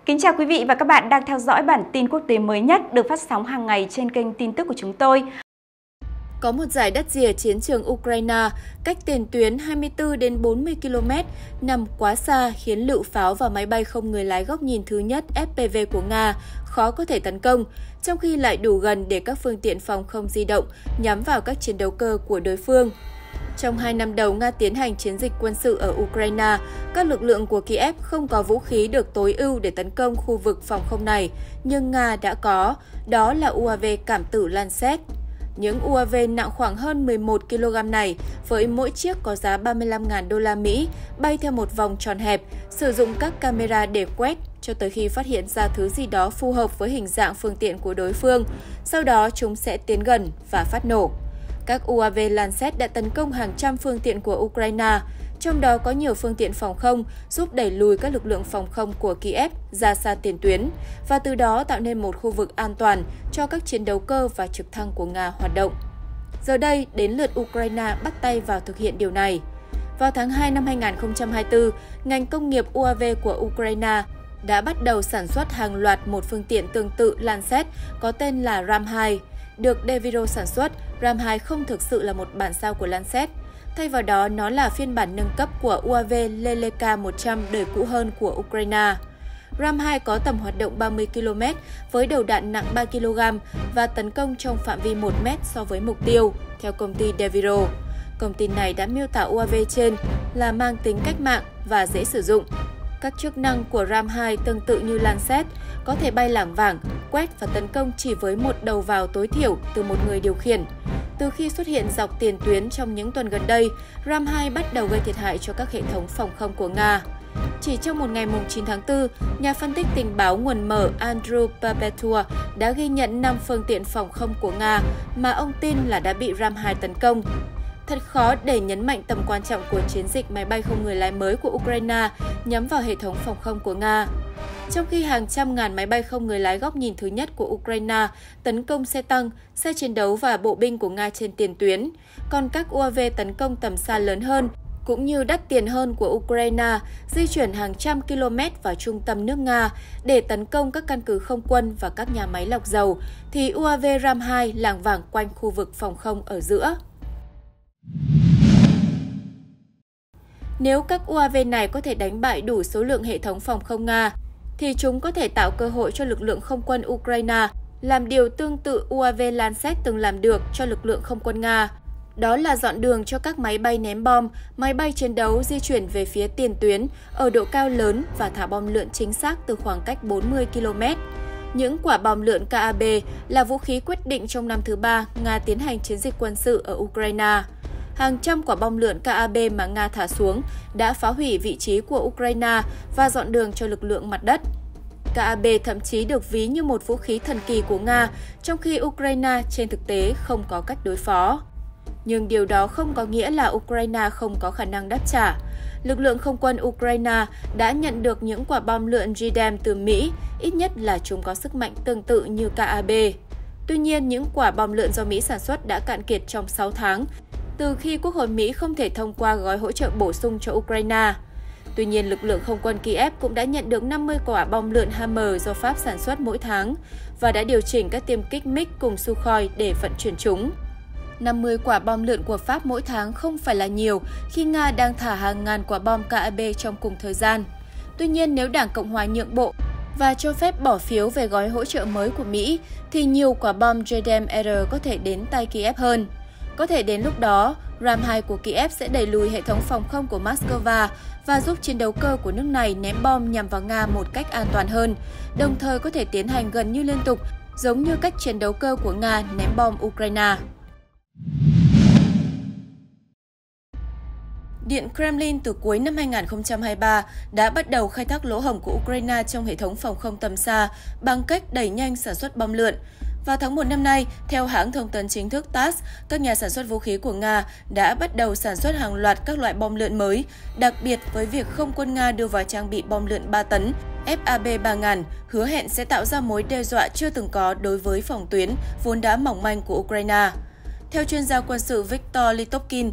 Kính chào quý vị và các bạn đang theo dõi bản tin quốc tế mới nhất được phát sóng hàng ngày trên kênh tin tức của chúng tôi. Có một dải đất rìa chiến trường Ukraine, cách tiền tuyến 24 đến 40 km, nằm quá xa khiến lựu pháo và máy bay không người lái góc nhìn thứ nhất FPV của Nga khó có thể tấn công, trong khi lại đủ gần để các phương tiện phòng không di động nhắm vào các chiến đấu cơ của đối phương. Trong 2 năm đầu Nga tiến hành chiến dịch quân sự ở Ukraine, các lực lượng của Kiev không có vũ khí được tối ưu để tấn công khu vực phòng không này, nhưng Nga đã có, đó là UAV cảm tử Lancet. Những UAV nặng khoảng hơn 11 kg này, với mỗi chiếc có giá 35.000 đô la Mỹ, bay theo một vòng tròn hẹp, sử dụng các camera để quét cho tới khi phát hiện ra thứ gì đó phù hợp với hình dạng phương tiện của đối phương. Sau đó chúng sẽ tiến gần và phát nổ. Các UAV Lancet đã tấn công hàng trăm phương tiện của Ukraine, trong đó có nhiều phương tiện phòng không giúp đẩy lùi các lực lượng phòng không của Kiev ra xa tiền tuyến và từ đó tạo nên một khu vực an toàn cho các chiến đấu cơ và trực thăng của Nga hoạt động. Giờ đây, đến lượt Ukraine bắt tay vào thực hiện điều này. Vào tháng 2 năm 2024, ngành công nghiệp UAV của Ukraine đã bắt đầu sản xuất hàng loạt một phương tiện tương tự Lancet có tên là Ram-2. Được Deviro sản xuất, Ram-2 không thực sự là một bản sao của Lancet. Thay vào đó, nó là phiên bản nâng cấp của UAV Leleka 100 đời cũ hơn của Ukraine. Ram-2 có tầm hoạt động 30 km với đầu đạn nặng 3 kg và tấn công trong phạm vi 1 m so với mục tiêu, theo công ty Deviro. Công ty này đã miêu tả UAV trên là mang tính cách mạng và dễ sử dụng. Các chức năng của Ram-2 tương tự như Lancet, có thể bay lảng vảng, quét và tấn công chỉ với một đầu vào tối thiểu từ một người điều khiển. Từ khi xuất hiện dọc tiền tuyến trong những tuần gần đây, Ram-2 bắt đầu gây thiệt hại cho các hệ thống phòng không của Nga. Chỉ trong một ngày 9 tháng 4, nhà phân tích tình báo nguồn mở Andrew Perpetua đã ghi nhận 5 phương tiện phòng không của Nga mà ông tin là đã bị Ram-2 tấn công. Thật khó để nhấn mạnh tầm quan trọng của chiến dịch máy bay không người lái mới của Ukraine nhắm vào hệ thống phòng không của Nga. Trong khi hàng trăm ngàn máy bay không người lái góc nhìn thứ nhất của Ukraine tấn công xe tăng, xe chiến đấu và bộ binh của Nga trên tiền tuyến, còn các UAV tấn công tầm xa lớn hơn, cũng như đắt tiền hơn của Ukraine, di chuyển hàng trăm km vào trung tâm nước Nga để tấn công các căn cứ không quân và các nhà máy lọc dầu, thì UAV Ram-2 lảng vảng quanh khu vực phòng không ở giữa. Nếu các UAV này có thể đánh bại đủ số lượng hệ thống phòng không Nga, thì chúng có thể tạo cơ hội cho lực lượng không quân Ukraine làm điều tương tự UAV Lancet từng làm được cho lực lượng không quân Nga. Đó là dọn đường cho các máy bay ném bom, máy bay chiến đấu di chuyển về phía tiền tuyến ở độ cao lớn và thả bom lượn chính xác từ khoảng cách 40 km. Những quả bom lượn KAB là vũ khí quyết định trong năm thứ 3 Nga tiến hành chiến dịch quân sự ở Ukraine. Hàng trăm quả bom lượn KAB mà Nga thả xuống đã phá hủy vị trí của Ukraine và dọn đường cho lực lượng mặt đất. KAB thậm chí được ví như một vũ khí thần kỳ của Nga, trong khi Ukraine trên thực tế không có cách đối phó. Nhưng điều đó không có nghĩa là Ukraine không có khả năng đáp trả. Lực lượng không quân Ukraine đã nhận được những quả bom lượn JDAM từ Mỹ, ít nhất là chúng có sức mạnh tương tự như KAB. Tuy nhiên, những quả bom lượn do Mỹ sản xuất đã cạn kiệt trong 6 tháng, từ khi Quốc hội Mỹ không thể thông qua gói hỗ trợ bổ sung cho Ukraine. Tuy nhiên, lực lượng không quân Kiev cũng đã nhận được 50 quả bom lượn Hammer do Pháp sản xuất mỗi tháng và đã điều chỉnh các tiêm kích MiG cùng Sukhoi để vận chuyển chúng. 50 quả bom lượn của Pháp mỗi tháng không phải là nhiều khi Nga đang thả hàng ngàn quả bom KAB trong cùng thời gian. Tuy nhiên, nếu Đảng Cộng hòa nhượng bộ và cho phép bỏ phiếu về gói hỗ trợ mới của Mỹ, thì nhiều quả bom JDAM-R có thể đến tay Kiev hơn. Có thể đến lúc đó, Ram-2 của Kiev sẽ đẩy lùi hệ thống phòng không của Moscow và giúp chiến đấu cơ của nước này ném bom nhằm vào Nga một cách an toàn hơn, đồng thời có thể tiến hành gần như liên tục, giống như cách chiến đấu cơ của Nga ném bom Ukraine. Điện Kremlin từ cuối năm 2023 đã bắt đầu khai thác lỗ hổng của Ukraine trong hệ thống phòng không tầm xa bằng cách đẩy nhanh sản xuất bom lượn. Vào tháng 1 năm nay, theo hãng thông tấn chính thức TASS, các nhà sản xuất vũ khí của Nga đã bắt đầu sản xuất hàng loạt các loại bom lượn mới, đặc biệt với việc không quân Nga đưa vào trang bị bom lượn 3 tấn FAB-3000, hứa hẹn sẽ tạo ra mối đe dọa chưa từng có đối với phòng tuyến vốn đã mỏng manh của Ukraine. Theo chuyên gia quân sự Viktor Litovkin,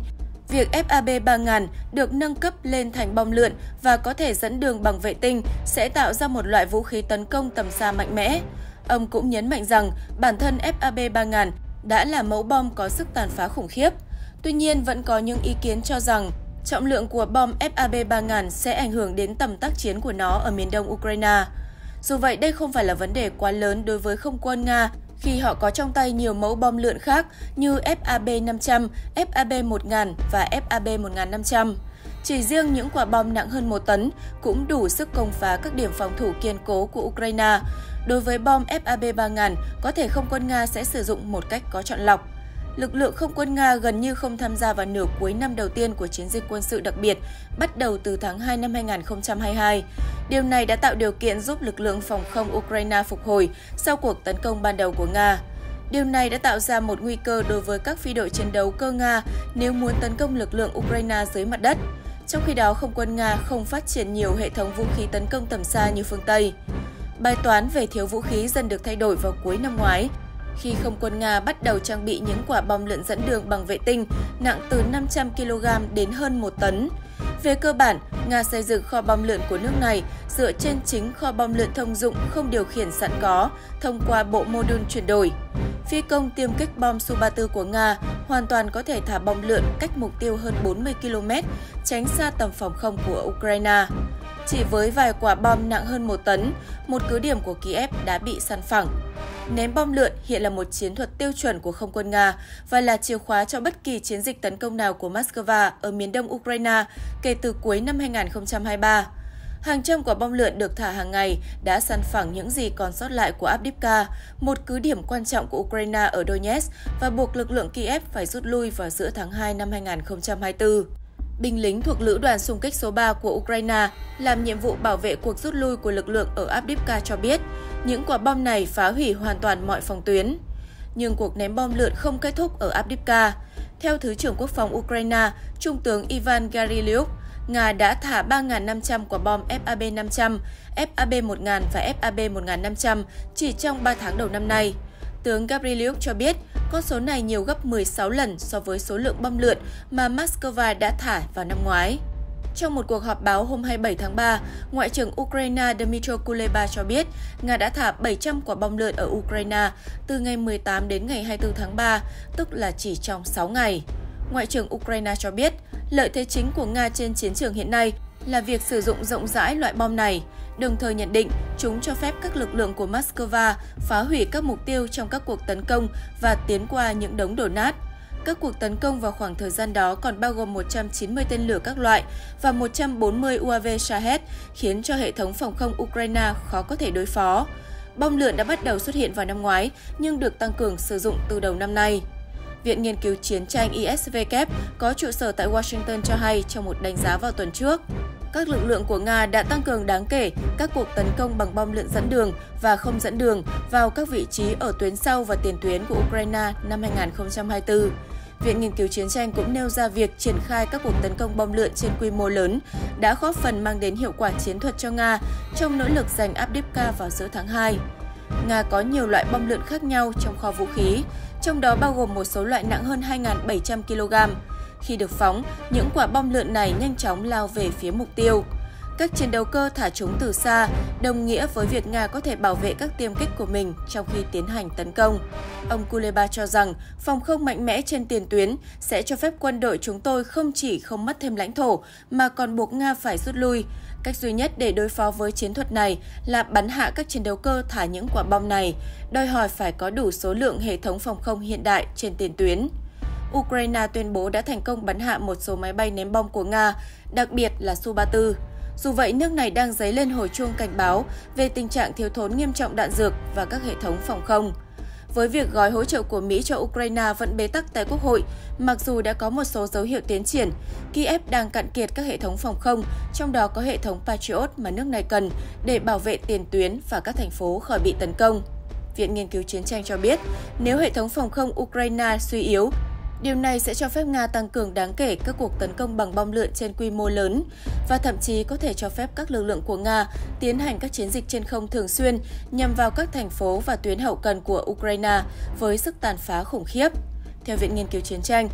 Việc FAB-3000 được nâng cấp lên thành bom lượn và có thể dẫn đường bằng vệ tinh sẽ tạo ra một loại vũ khí tấn công tầm xa mạnh mẽ. Ông cũng nhấn mạnh rằng bản thân FAB-3000 đã là mẫu bom có sức tàn phá khủng khiếp. Tuy nhiên, vẫn có những ý kiến cho rằng trọng lượng của bom FAB-3000 sẽ ảnh hưởng đến tầm tác chiến của nó ở miền đông Ukraine. Dù vậy, đây không phải là vấn đề quá lớn đối với không quân Nga khi họ có trong tay nhiều mẫu bom lượn khác như FAB-500, FAB-1000 và FAB-1500. Chỉ riêng những quả bom nặng hơn 1 tấn cũng đủ sức công phá các điểm phòng thủ kiên cố của Ukraine. Đối với bom FAB-3000, có thể không quân Nga sẽ sử dụng một cách có chọn lọc. Lực lượng không quân Nga gần như không tham gia vào nửa cuối năm đầu tiên của chiến dịch quân sự đặc biệt, bắt đầu từ tháng 2 năm 2022. Điều này đã tạo điều kiện giúp lực lượng phòng không Ukraine phục hồi sau cuộc tấn công ban đầu của Nga. Điều này đã tạo ra một nguy cơ đối với các phi đội chiến đấu cơ Nga nếu muốn tấn công lực lượng Ukraine dưới mặt đất. Trong khi đó, không quân Nga không phát triển nhiều hệ thống vũ khí tấn công tầm xa như phương Tây. Bài toán về thiếu vũ khí dần được thay đổi vào cuối năm ngoái, khi không quân Nga bắt đầu trang bị những quả bom lượn dẫn đường bằng vệ tinh nặng từ 500 kg đến hơn 1 tấn. Về cơ bản, Nga xây dựng kho bom lượn của nước này dựa trên chính kho bom lượn thông dụng không điều khiển sẵn có thông qua bộ mô đun chuyển đổi. Phi công tiêm kích bom Su-34 của Nga hoàn toàn có thể thả bom lượn cách mục tiêu hơn 40 km, tránh xa tầm phòng không của Ukraine. Chỉ với vài quả bom nặng hơn 1 tấn, một cứ điểm của Kiev đã bị săn phẳng. Ném bom lượn hiện là một chiến thuật tiêu chuẩn của không quân Nga và là chìa khóa cho bất kỳ chiến dịch tấn công nào của Moscow ở miền đông Ukraine kể từ cuối năm 2023. Hàng trăm quả bom lượn được thả hàng ngày đã săn phẳng những gì còn sót lại của Avdiivka, một cứ điểm quan trọng của Ukraine ở Donetsk, và buộc lực lượng Kiev phải rút lui vào giữa tháng 2 năm 2024. Binh lính thuộc Lữ đoàn xung kích số 3 của Ukraine làm nhiệm vụ bảo vệ cuộc rút lui của lực lượng ở Avdiivka cho biết, những quả bom này phá hủy hoàn toàn mọi phòng tuyến. Nhưng cuộc ném bom lượn không kết thúc ở Avdiivka. Theo Thứ trưởng Quốc phòng Ukraine, Trung tướng Ivan Gavrilyuk, Nga đã thả 3.500 quả bom FAB-500, FAB-1000 và FAB-1500 chỉ trong 3 tháng đầu năm nay. Tướng Gavrilyuk cho biết, con số này nhiều gấp 16 lần so với số lượng bom lượn mà Moscow đã thả vào năm ngoái. Trong một cuộc họp báo hôm 27 tháng 3, Ngoại trưởng Ukraine Dmytro Kuleba cho biết Nga đã thả 700 quả bom lượn ở Ukraine từ ngày 18 đến ngày 24 tháng 3, tức là chỉ trong 6 ngày. Ngoại trưởng Ukraine cho biết, lợi thế chính của Nga trên chiến trường hiện nay là việc sử dụng rộng rãi loại bom này, đồng thời nhận định chúng cho phép các lực lượng của Moscow phá hủy các mục tiêu trong các cuộc tấn công và tiến qua những đống đổ nát. Các cuộc tấn công vào khoảng thời gian đó còn bao gồm 190 tên lửa các loại và 140 UAV Shahed, khiến cho hệ thống phòng không Ukraine khó có thể đối phó. Bom lượn đã bắt đầu xuất hiện vào năm ngoái nhưng được tăng cường sử dụng từ đầu năm nay. Viện Nghiên cứu Chiến tranh ISW có trụ sở tại Washington cho hay trong một đánh giá vào tuần trước, các lực lượng của Nga đã tăng cường đáng kể các cuộc tấn công bằng bom lượn dẫn đường và không dẫn đường vào các vị trí ở tuyến sau và tiền tuyến của Ukraine năm 2024. Viện Nghiên cứu Chiến tranh cũng nêu ra việc triển khai các cuộc tấn công bom lượn trên quy mô lớn đã góp phần mang đến hiệu quả chiến thuật cho Nga trong nỗ lực giành Avdiivka vào giữa tháng 2. Nga có nhiều loại bom lượn khác nhau trong kho vũ khí, trong đó bao gồm một số loại nặng hơn 2.700 kg. Khi được phóng, những quả bom lượn này nhanh chóng lao về phía mục tiêu. Các chiến đấu cơ thả chúng từ xa, đồng nghĩa với việc Nga có thể bảo vệ các tiêm kích của mình trong khi tiến hành tấn công. Ông Kuleba cho rằng phòng không mạnh mẽ trên tiền tuyến sẽ cho phép quân đội chúng tôi không chỉ không mất thêm lãnh thổ mà còn buộc Nga phải rút lui. Cách duy nhất để đối phó với chiến thuật này là bắn hạ các chiến đấu cơ thả những quả bom này, đòi hỏi phải có đủ số lượng hệ thống phòng không hiện đại trên tiền tuyến. Ukraine tuyên bố đã thành công bắn hạ một số máy bay ném bom của Nga, đặc biệt là Su-34. Dù vậy, nước này đang dấy lên hồi chuông cảnh báo về tình trạng thiếu thốn nghiêm trọng đạn dược và các hệ thống phòng không. Với việc gói hỗ trợ của Mỹ cho Ukraine vẫn bế tắc tại Quốc hội, mặc dù đã có một số dấu hiệu tiến triển, Kiev đang cạn kiệt các hệ thống phòng không, trong đó có hệ thống Patriot mà nước này cần để bảo vệ tiền tuyến và các thành phố khỏi bị tấn công. Viện Nghiên cứu Chiến tranh cho biết, nếu hệ thống phòng không Ukraine suy yếu, điều này sẽ cho phép Nga tăng cường đáng kể các cuộc tấn công bằng bom lượn trên quy mô lớn và thậm chí có thể cho phép các lực lượng của Nga tiến hành các chiến dịch trên không thường xuyên nhằm vào các thành phố và tuyến hậu cần của Ukraine với sức tàn phá khủng khiếp. Theo Viện Nghiên cứu Chiến tranh,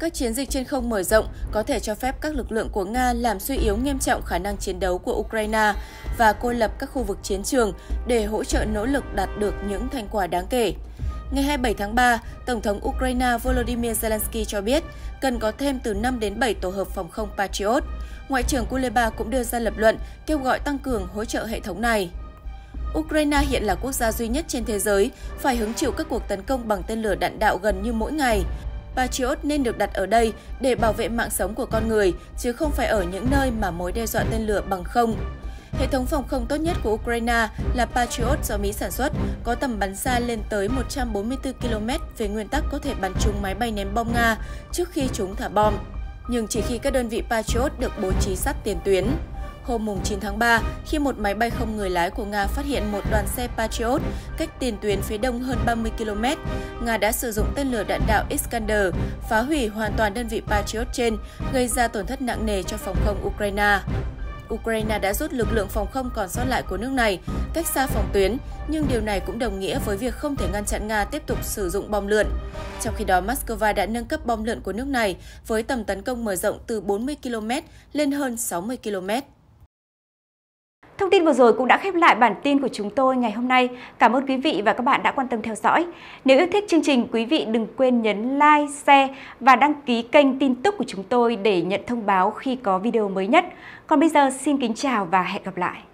Các chiến dịch trên không mở rộng có thể cho phép các lực lượng của Nga làm suy yếu nghiêm trọng khả năng chiến đấu của Ukraine và cô lập các khu vực chiến trường để hỗ trợ nỗ lực đạt được những thành quả đáng kể. Ngày 27 tháng 3, Tổng thống Ukraine Volodymyr Zelensky cho biết cần có thêm từ 5 đến 7 tổ hợp phòng không Patriot. Ngoại trưởng Kuleba cũng đưa ra lập luận kêu gọi tăng cường hỗ trợ hệ thống này. Ukraine hiện là quốc gia duy nhất trên thế giới phải hứng chịu các cuộc tấn công bằng tên lửa đạn đạo gần như mỗi ngày. Patriot nên được đặt ở đây để bảo vệ mạng sống của con người, chứ không phải ở những nơi mà mối đe dọa tên lửa bằng không. Hệ thống phòng không tốt nhất của Ukraine là Patriot do Mỹ sản xuất, có tầm bắn xa lên tới 144 km, về nguyên tắc có thể bắn trúng máy bay ném bom Nga trước khi chúng thả bom, nhưng chỉ khi các đơn vị Patriot được bố trí sát tiền tuyến. Hôm 9 tháng 3, khi một máy bay không người lái của Nga phát hiện một đoàn xe Patriot cách tiền tuyến phía đông hơn 30 km, Nga đã sử dụng tên lửa đạn đạo Iskander phá hủy hoàn toàn đơn vị Patriot trên, gây ra tổn thất nặng nề cho phòng không Ukraine. Ukraine đã rút lực lượng phòng không còn sót lại của nước này cách xa phòng tuyến, nhưng điều này cũng đồng nghĩa với việc không thể ngăn chặn Nga tiếp tục sử dụng bom lượn. Trong khi đó, Moscow đã nâng cấp bom lượn của nước này với tầm tấn công mở rộng từ 40 km lên hơn 60 km. Thông tin vừa rồi cũng đã khép lại bản tin của chúng tôi ngày hôm nay. Cảm ơn quý vị và các bạn đã quan tâm theo dõi. Nếu yêu thích chương trình, quý vị đừng quên nhấn like, share và đăng ký kênh tin tức của chúng tôi để nhận thông báo khi có video mới nhất. Còn bây giờ xin kính chào và hẹn gặp lại.